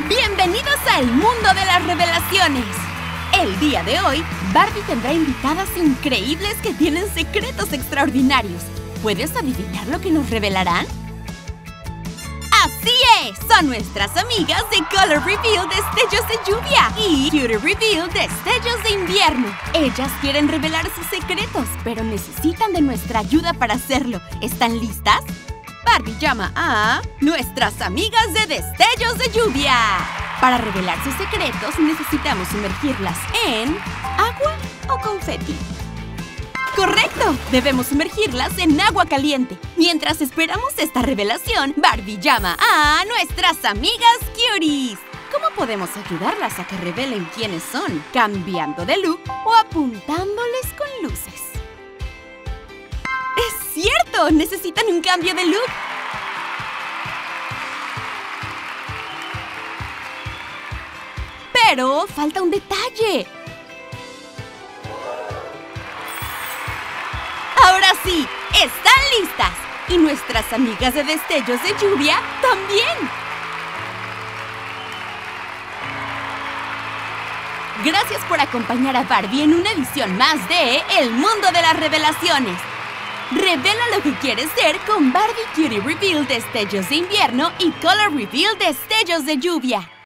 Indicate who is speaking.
Speaker 1: Bienvenidos al mundo de las revelaciones. El día de hoy, Barbie tendrá invitadas increíbles que tienen secretos extraordinarios. ¿Puedes adivinar lo que nos revelarán? ¡Así es! Son nuestras amigas de Color Reveal Destellos de Lluvia y Cutie Reveal Destellos de Invierno. Ellas quieren revelar sus secretos, pero necesitan de nuestra ayuda para hacerlo. ¿Están listas? Barbie llama a nuestras amigas de Destellos de Lluvia. Para revelar sus secretos, necesitamos sumergirlas en agua o confeti. ¡Correcto! Debemos sumergirlas en agua caliente. Mientras esperamos esta revelación, Barbie llama a nuestras amigas Cuties. ¿Cómo podemos ayudarlas a que revelen quiénes son? ¿Cambiando de look o apuntándoles con luces? ¡Es cierto! ¡Necesitan un cambio de look! Pero falta un detalle. ¡Ahora sí! ¡Están listas! Y nuestras amigas de Destellos de Lluvia también. Gracias por acompañar a Barbie en una edición más de El Mundo de las Revelaciones. Revela lo que quieres ser con Barbie Cutie Reveal Destellos de Invierno y Color Reveal Destellos de Lluvia.